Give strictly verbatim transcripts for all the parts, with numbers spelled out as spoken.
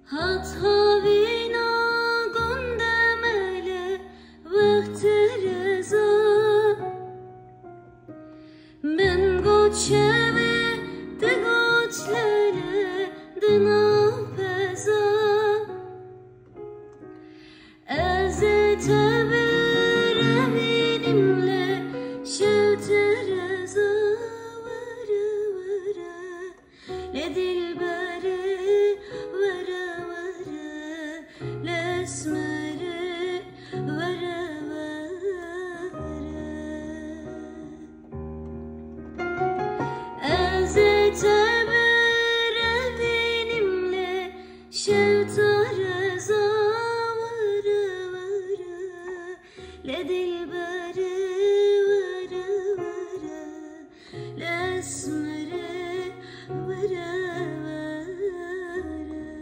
Hatavina gondemele vahtereza Ben goçeve de goçlele de napeza Ezete benimle şevtereza Vere vere le dilbere Vere vere le esmere Vere vere Ezete benimle şevtereza Vere vere le dilbere Vere vere le esmere Vere vere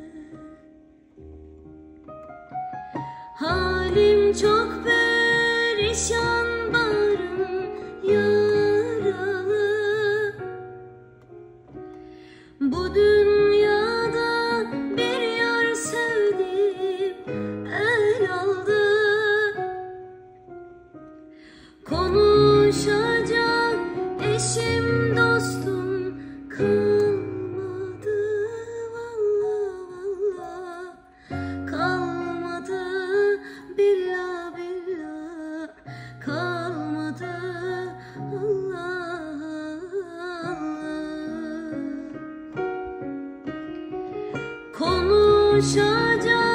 Halim çok perişan barım yaralı Bu dünyada bir yar sevdim el aldı Konuşacak eşim dostum kalmadı Vallahi vallahi kalmadı Billah billah kalmadı Allah Allah Konuşacak